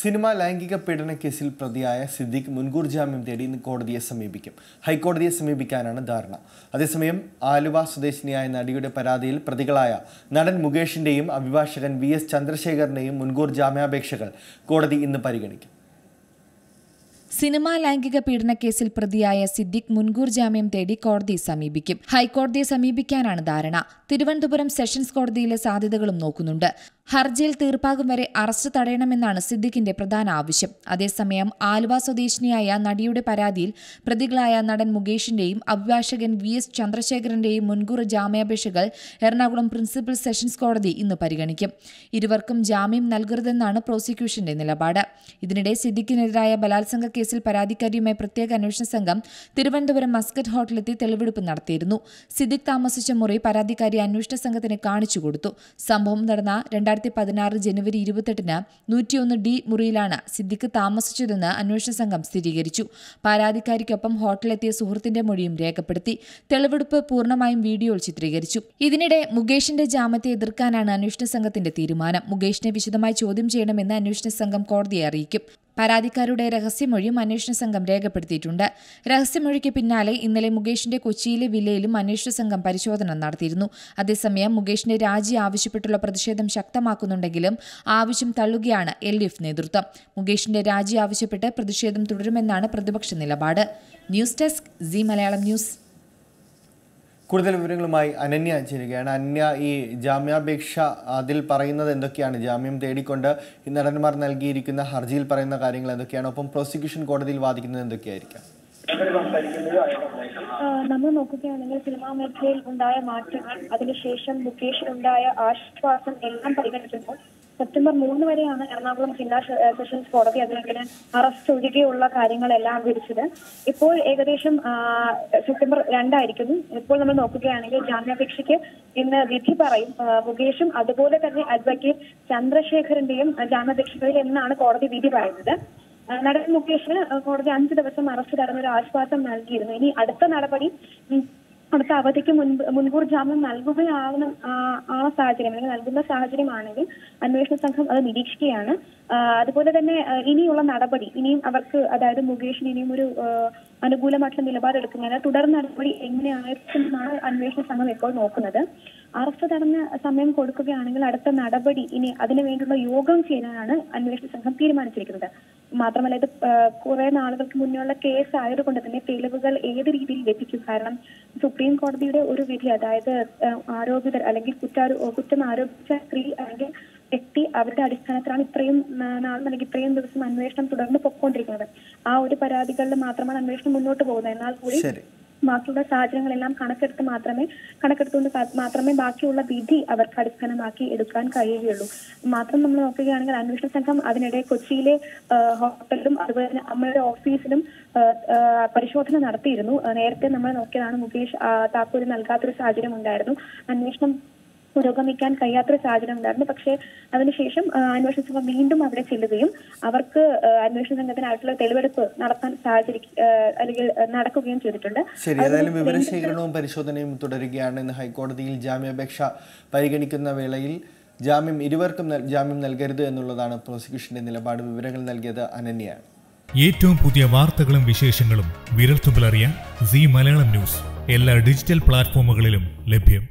Cinema ലൈംഗിക പീഡന കേസിൽ പ്രതിയായ സിദ്ദിഖ് മുൻകൂർ ജാമ്യം തേടി ഇന്ന് കോടതിയെ സമീപിക്കും. ഹൈക്കോടതിയെ സമീപിക്കാനാണ് ധാരണ. അതേസമയം ആലുവ സ്വദേശിനിയായ നടിയുടെ പരാതിയിൽ പ്രതികളായ നടൻ മുകേഷിന്റെയും അഭിഭാഷകൻ VS ചന്ദ്രശേഖറിന്റെയും മുൻകൂർ ജാമ്യാപേക്ഷകൾ കോടതി ഇന്ന് പരിഗണിക്കും. സിനിമാ ലൈംഗിക പീഡന കേസിൽ പ്രതിയായ സിദ്ദിഖ് മുൻകൂർ ജാമ്യം തേടി കോടതിയെ സമീപിക്കും. ഹൈക്കോടതിയെ സമീപിക്കാനാണ് ധാരണ. തിരുവനന്തപുരം സെഷൻസ് കോടതിയിലെ സാധ്യതകളും നോക്കുന്നുണ്ട്. ഹർജിയിൽ തീർപ്പാകും വരെ അറസ്റ്റ് തടയണമെന്നാണ് സിദ്ദിഖിന്റെ പ്രധാന ആവശ്യം. അതേസമയം ആലുവ സ്വദേശിനിയായ നടിയുടെ പരാതിയിൽ പ്രതികളായ നടൻ മുകേഷിന്റെയും അഭിഭാഷകൻ VS ചന്ദ്രശേഖറിന്റെയും മുൻകൂർ ജാമ്യാപേക്ഷകൾ എറണാകുളം പ്രിൻസിപ്പൽ സെഷൻസ് കോടതി ഇന്ന് പരിഗണിക്കും. ഇരുവർക്കും ജാമ്യം നൽകരുതെന്നാണ് പ്രോസിക്യൂഷന്റെ നിലപാട്. ഇതിനിടെ സിദ്ദിഖിനെതിരായ ബലാത്സംഗ കേസിൽ പരാതിക്കാരിയുമായി പ്രത്യേക അന്വേഷണ സംഘം തിരുവനന്തപുരം മസ്കറ്റ് ഹോട്ടലെത്തി തെളിവെടുപ്പ് നടത്തിയിരുന്നു. സിദ്ദിഖ് താമസിച്ച മുറി പരാതിക്കാരി അന്വേഷണ സംഘത്തിന് കാണിച്ചുകൊടുത്തു. സംഭവം നടന്ന 2016 ജനുവരി 28-ന് 101D മുറിയിലാണ് സിദ്ദിഖ് താമസിച്ചതെന്ന് അന്വേഷണ സംഘം സ്ഥിരീകരിച്ചു. പരാതിക്കാരിക്കൊപ്പം ഹോട്ടലിലെത്തിയ സുഹൃത്തിന്റെ മൊഴിയും രേഖപ്പെടുത്തി. തെളിവെടുപ്പ് പൂർണ്ണമായും വീഡിയോയിൽ ചിത്രീകരിച്ചു. ഇതിനിടെ മുകേഷിന്റെ ജാമ്യത്തെ എതിർക്കാനാണ് അന്വേഷണ സംഘത്തിന്റെ തീരുമാനം. മുകേഷിനെ വിശദമായി ചോദ്യം ചെയ്യണമെന്ന് അന്വേഷണ സംഘം കോടതിയെ അറിയിക്കും. പരാതിക്കാരുടെ രഹസ്യമൊഴിയും അന്വേഷണ സംഘം രേഖപ്പെടുത്തിയിട്ടുണ്ട്. രഹസ്യമൊഴിക്ക് പിന്നാലെ ഇന്നലെ മുകേഷിന്റെ കൊച്ചിയിലെ വില്ലയിലും അന്വേഷണ സംഘം പരിശോധന നടത്തിയിരുന്നു. അതേസമയം മുകേഷിന്റെ രാജി ആവശ്യപ്പെട്ടുള്ള പ്രതിഷേധം ശക്തമാക്കുന്നുണ്ടെങ്കിലും ആവശ്യം തള്ളുകയാണ് LDF നേതൃത്വം. മുകേഷിന്റെ രാജി ആവശ്യപ്പെട്ട് പ്രതിഷേധം തുടരുമെന്നാണ് പ്രതിപക്ഷ നിലപാട്. News desk C Malayalam news. കൂടുതൽ വിവരങ്ങളുമായി അനന്യ ചേരുകയാണ്. അനന്യ, ഈ ജാമ്യാപേക്ഷ അതിൽ പറയുന്നത് എന്തൊക്കെയാണ്? ജാമ്യം തേടിക്കൊണ്ട് ഈ നടന്മാർ നൽകിയിരിക്കുന്ന ഹർജിയിൽ പറയുന്ന കാര്യങ്ങൾ എന്തൊക്കെയാണ്? ഒപ്പം പ്രോസിക്യൂഷൻ കോടതിയിൽ വാദിക്കുന്നത് എന്തൊക്കെയായിരിക്കാം? നമ്മൾ നോക്കുകയാണെങ്കിൽ സിനിമാ മേഖലയിൽ ഉണ്ടായ മാറ്റങ്ങൾ, അതിനുശേഷം മുകേഷിനുണ്ടായ ആശ്വാസം എല്ലാം പരിഗണിക്കുമ്പോൾ സെപ്റ്റംബർ 3 വരെയാണ് എറണാകുളം ജില്ലാ സെഷൻസ് കോടതി അതിലേക്ക് അറസ്റ്റ് ഒഴികെയുള്ള കാര്യങ്ങളെല്ലാം വിധിച്ചത്. ഇപ്പോൾ ഏകദേശം സെപ്റ്റംബർ 2 ആയിരിക്കുന്നു. ഇപ്പോൾ നമ്മൾ നോക്കുകയാണെങ്കിൽ ജാമ്യാപേക്ഷയ്ക്ക് ഇന്ന് വിധി പറയും. മുകേഷും അതുപോലെ തന്നെ അഡ്വക്കേറ്റ് ചന്ദ്രശേഖറിന്റെയും ജാമ്യാപേക്ഷകളിൽ എന്നാണ് കോടതി വിധി പറയുന്നത്. നടൻ മുകേഷിന് കോടതി 5 ദിവസം അറസ്റ്റ് തടഞ്ഞൊരു ആശ്വാസം നൽകിയിരുന്നു. ഇനി അടുത്ത നടപടി അടുത്ത അവധിക്ക് മുൻകൂർ ജാമ്യം നൽകുകയാവുന്ന സാഹചര്യം അല്ലെങ്കിൽ നൽകുന്ന സാഹചര്യമാണെങ്കിൽ അന്വേഷണ സംഘം അത് നിരീക്ഷിക്കുകയാണ്. അതുപോലെ തന്നെ ഇനിയുള്ള നടപടി ഇനിയും അവർക്ക്, അതായത് മുകേഷിന് ഇനിയും ഒരു അനുകൂലമായിട്ടുള്ള നിലപാടെടുക്കുന്നതിന് തുടർ നടപടി എങ്ങനെയായിരിക്കുമെന്നാണ് അന്വേഷണ സംഘം ഇപ്പോൾ നോക്കുന്നത്. അറസ്റ്റ് തടഞ്ഞ സമയം കൊടുക്കുകയാണെങ്കിൽ അടുത്ത നടപടി ഇനി അതിനുവേണ്ടിയുള്ള യോഗം ചെയ്യാനാണ് അന്വേഷണ സംഘം തീരുമാനിച്ചിരിക്കുന്നത്. മാത്രമല്ല ഇത് കുറെ നാളുകൾക്ക് മുന്നുള്ള കേസ് ആയതുകൊണ്ട് തന്നെ തെളിവുകൾ ഏത് രീതിയിൽ ലഭിക്കും? കാരണം സുപ്രീം കോടതിയുടെ ഒരു വിധി, അതായത് ആരോപിതർ അല്ലെങ്കിൽ കുറ്റം ആരോപിച്ച സ്ത്രീ അല്ലെങ്കിൽ വ്യക്തി, അവരുടെ അടിസ്ഥാനത്തിലാണ് ഇത്രയും നാൾ അല്ലെങ്കിൽ ഇത്രയും ദിവസം അന്വേഷണം തുടർന്ന് പൊയ്ക്കൊണ്ടിരിക്കുന്നത്. ആ ഒരു പരാതികളിൽ മാത്രമാണ് അന്വേഷണം മുന്നോട്ട് പോകുന്നത്. എന്നാൽ കൂടി ബാക്കിയുള്ള സാഹചര്യങ്ങളെല്ലാം കണക്കെടുത്തുകൊണ്ട് മാത്രമേ ബാക്കിയുള്ള വിധി അവർക്ക് അടിസ്ഥാനമാക്കി എടുക്കാൻ കഴിയുകയുള്ളൂ. മാത്രം നമ്മൾ നോക്കുകയാണെങ്കിൽ അന്വേഷണ സംഘം അതിനിടെ കൊച്ചിയിലെ ഹോട്ടലിലും അതുപോലെ തന്നെ അമ്മയുടെ ഓഫീസിലും പരിശോധന നടത്തിയിരുന്നു. നേരത്തെ നമ്മൾ നോക്കിയതാണ് മുകേഷ് താക്കോല് നൽകാത്തൊരു സാഹചര്യം ഉണ്ടായിരുന്നു. അന്വേഷണം പുരോഗമിക്കാൻ കഴിയാത്തൊരു സാഹചര്യം ഉണ്ടായിരുന്നു. പക്ഷേ അതിനുശേഷം അന്വേഷണ സംഘം വീണ്ടും അവിടെ ചെല്ലുകയും അവർക്ക് അന്വേഷണ സംഘത്തിനായിട്ടുള്ള തെളിവെടുപ്പ് നടത്താൻ അല്ലെങ്കിൽ നടക്കുകയും ചെയ്തിട്ടുണ്ട്. ശരി, ഏതായാലും വിവരശേഖരണവും പരിശോധനയും തുടരുകയാണ്. ഇന്ന് ഹൈക്കോടതിയിൽ ജാമ്യാപേക്ഷ പരിഗണിക്കുന്ന വേളയിൽ ഇരുവർക്കും ജാമ്യം നൽകരുത് എന്നുള്ളതാണ് പ്രോസിക്യൂഷന്റെ നിലപാട്. വിവരങ്ങൾ നൽകിയത് അനന്യയാണ്. ഏറ്റവും പുതിയ വാർത്തകളും വിശേഷങ്ങളും വിരൽത്തുമ്പിലറിയാൻ സി മലയാളം ന്യൂസ് എല്ലാ ഡിജിറ്റൽ പ്ലാറ്റ്ഫോമുകളിലും ലഭ്യം.